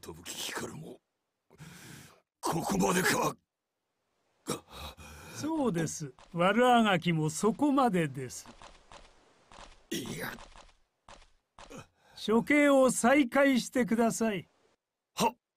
ぶ危機からもここまでか。 そうです。悪あがきもそこまでです。 いや、 処刑を再開してください。 はっ。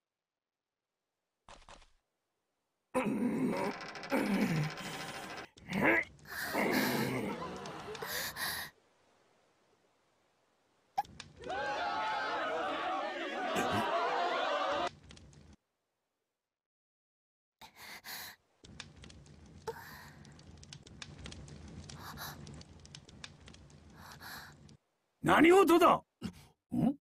何事だ。ん？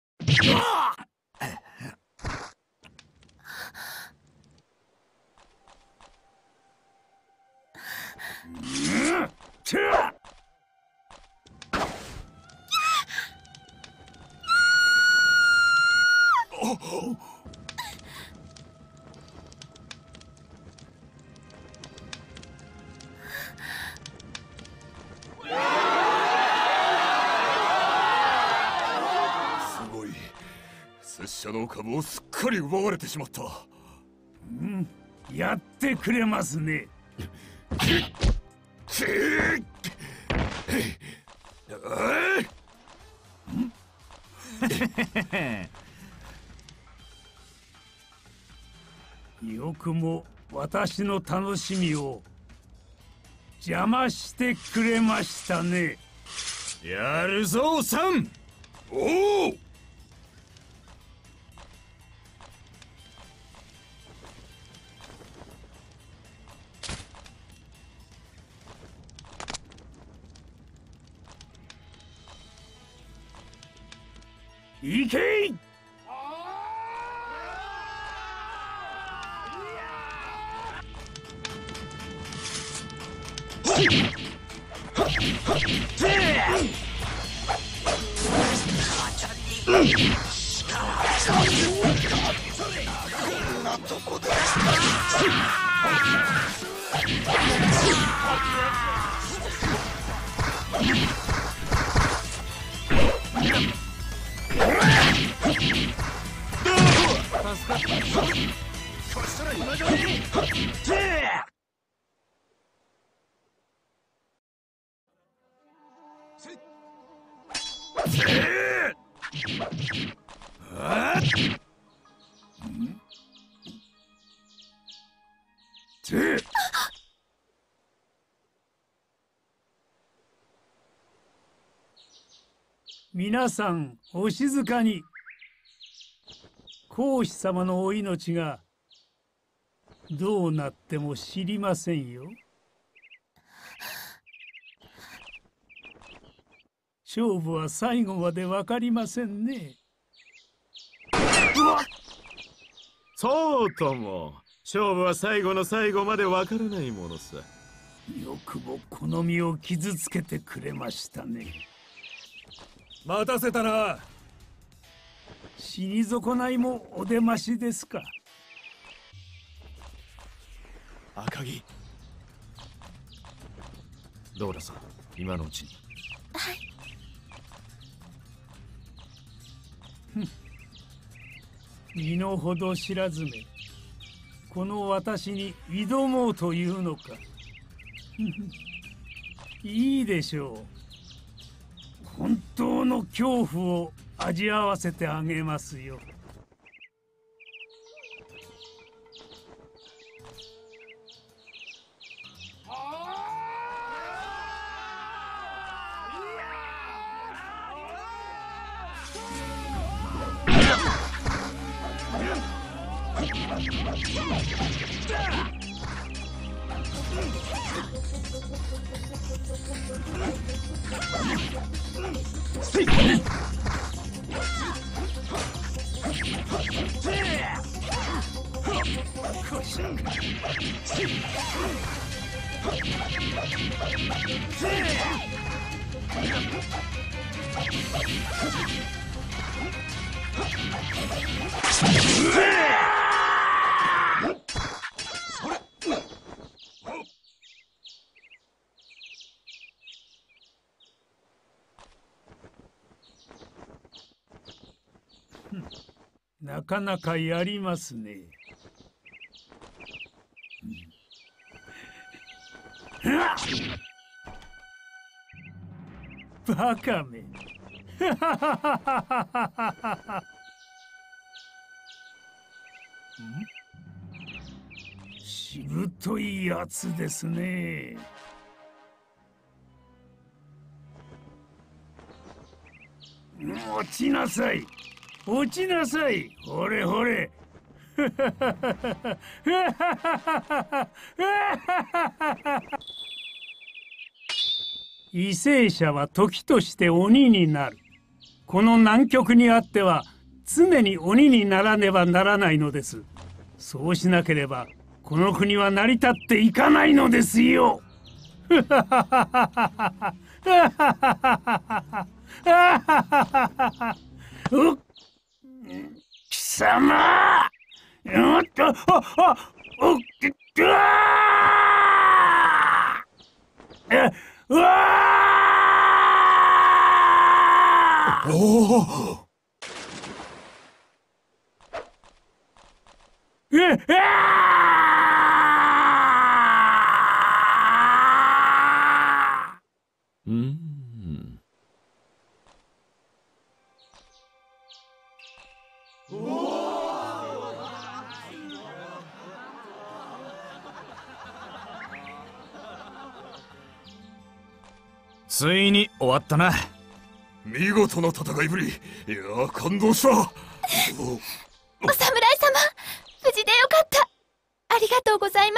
拙者の株をすっかり奪われてしまった。 やってくれますね。よくも私の楽しみを邪魔してくれましたね。 やるぞサン。 おお。 行けい。皆さんお静かに。孔子様のお命がどうなっても知りませんよ。勝負は最後まで分かりませんね。 そうとも、勝負は最後の最後まで分からないものさ。 よくもこの身を傷つけてくれましたね。 待たせたな。 死に損ないもお出ましですか。 赤城。どうださ、今のうちに。 はい。 身の程知らずめ、この私に挑もうというのか。いいでしょう。本当の恐怖を味わわせてあげますよ。 なかなかやりますね。バカめ。しぶといやつですね。落ちなさい。落ちなさい。ほれほれ。為政者は時として鬼になる。この難局にあっては常に鬼にならねばならないのです。そうしなければこの国は成り立っていかないのですよ。貴様！おっと、おっと、うわー！ おお。 ついに終わったな。 見事な戦いぶり。いや感動した。 お侍様、無事でよかった。ありがとうございます。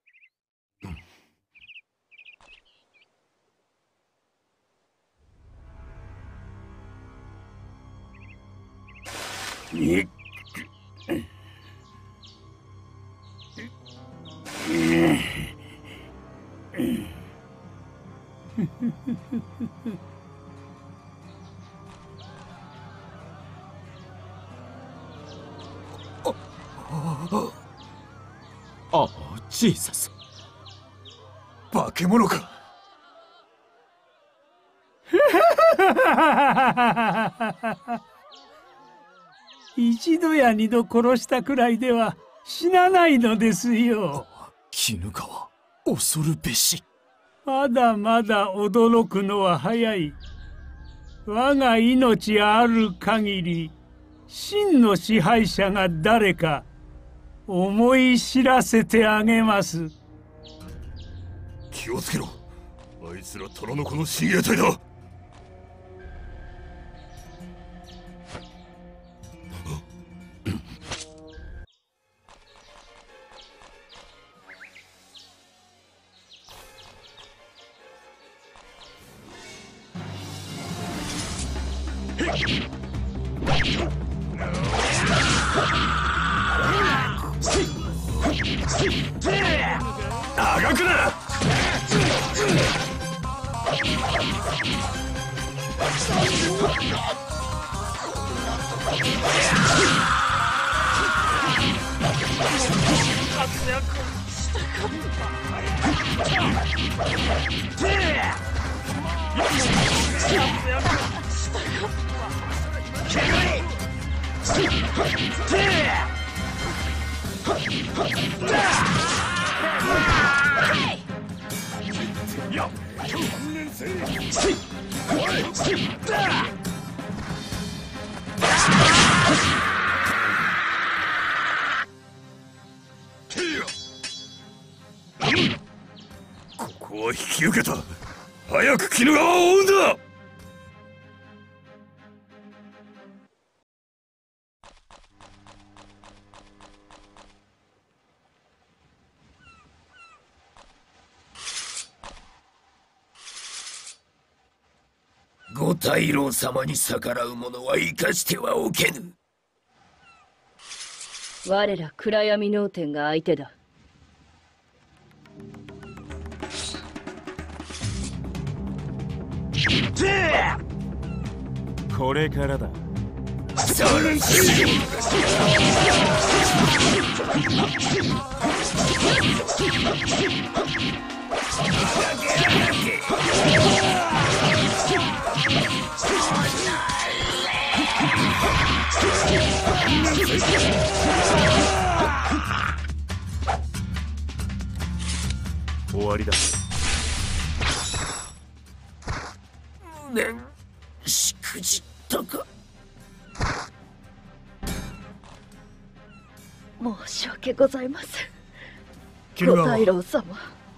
ああ、ジーザス。 化け物か。 一度や二度殺したくらいでは死なないのですよ。 絹川、恐るべし。 まだまだ驚くのは早い。我が命ある限り真の支配者が誰か思い知らせてあげます。 気をつけろ。あいつら虎の子の親衛隊だ。長くな。ここは引き受けた。早く鬼怒川を追うんだ。 五大老様に逆らう者は生かしてはおけぬ。 我ら暗闇脳天が相手だ。 これからだ。 さらに終わりだ。 無念しくじったか。 申し訳ございません。 鬼怒川五大老様。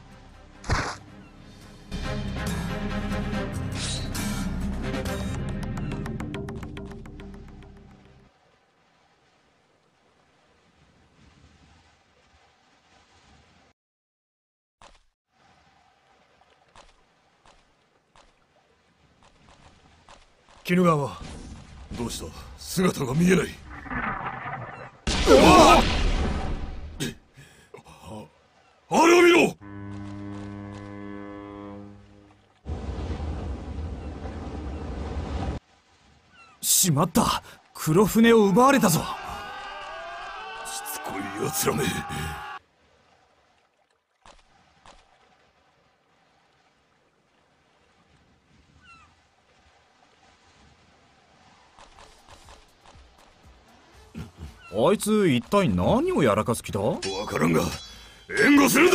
鬼怒川、どうした？姿が見えない。あれを見ろ！ しまった、黒船を奪われたぞ。 しつこい奴らめ。 あいつ一体何をやらかす気だ？ わからんが援護するんだ。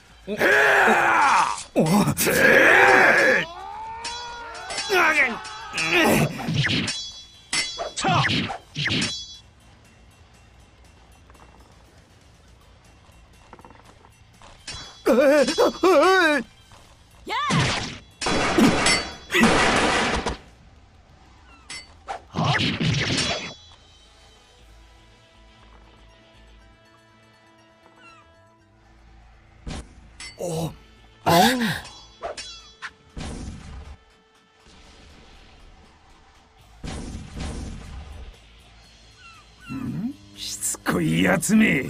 しつこいやつめ。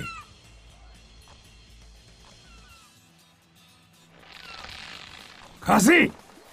貸せ。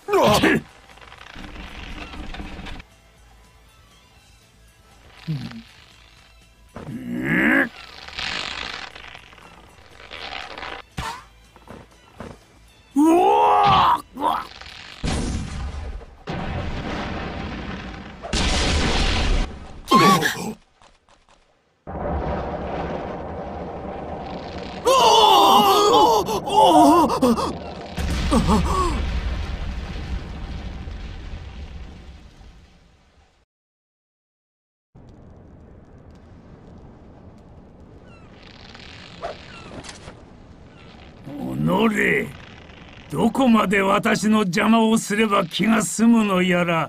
おのれ、どこまで私の邪魔をすれば気が済むのやら。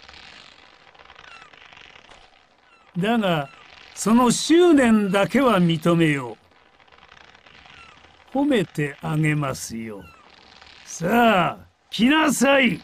だがその執念だけは認めよう。褒めてあげますよ。さあ来なさい。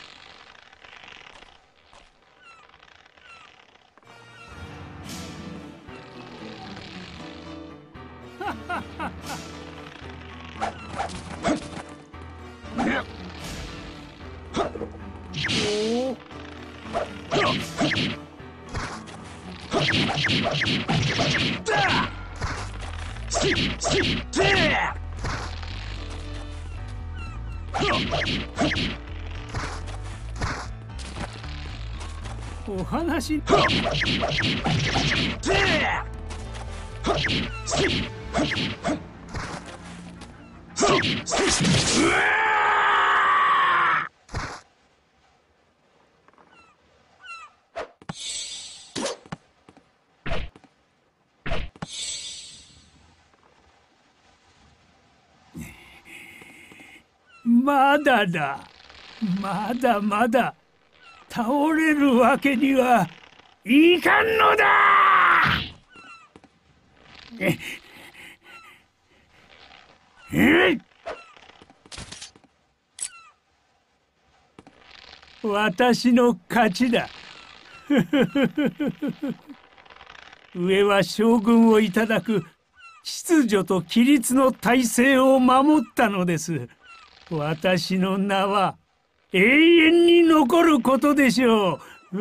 お話。まだだ。まだまだ倒れるわけにはいかんのだ。私の勝ちだ。上は将軍をいただく秩序と規律の体制を守ったのです。私の名は永遠に残ることでしょう。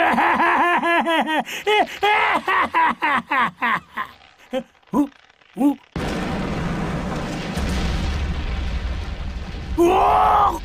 おお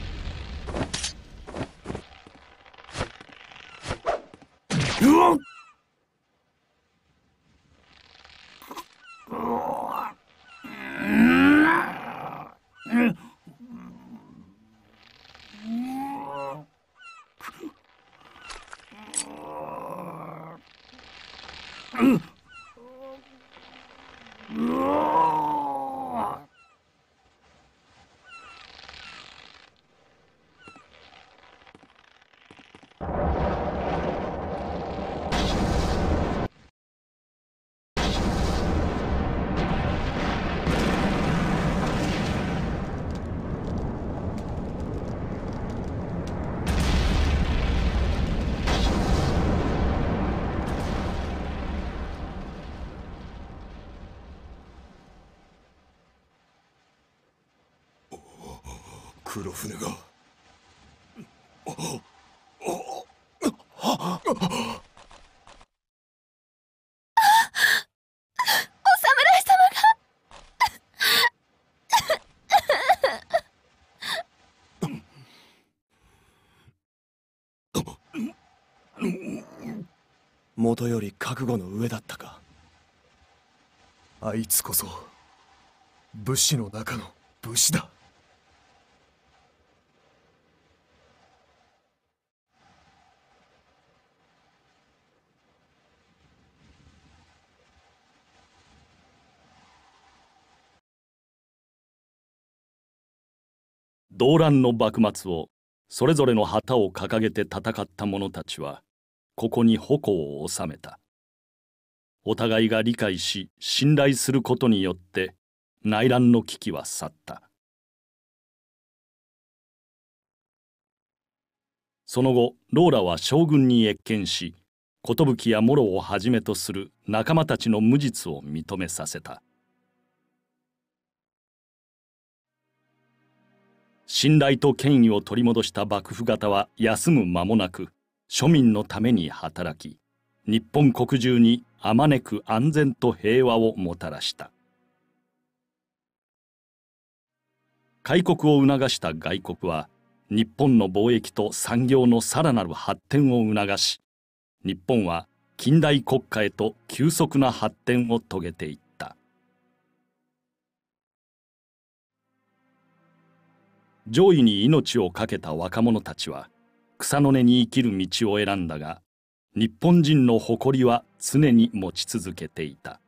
黒船が。 お侍様が。元より覚悟の上だったか。あいつこそ武士の中の武士だ。 動乱の幕末をそれぞれの旗を掲げて戦った者たちはここに矛を収めた。お互いが理解し信頼することによって内乱の危機は去った。その後ローラは将軍に謁見し、寿やモロをはじめとする仲間たちの無実を認めさせた。信頼と権威を取り戻した幕府方は休む間もなく庶民のために働き、日本国中にあまねく安全と平和をもたらした。開国を促した外国は日本の貿易と産業のさらなる発展を促し、日本は近代国家へと急速な発展を遂げていった。上位に命を懸けた若者たちは草の根に生きる道を選んだが、日本人の誇りは常に持ち続けていた。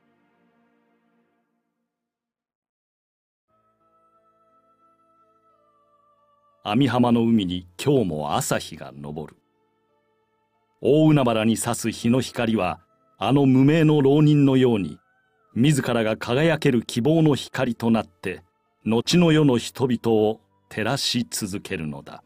網浜の海に今日も朝日が昇る。大海原に差す日の光はあの無名の浪人のように自らが輝ける希望の光となって後の世の人々を照らし続けるのだ。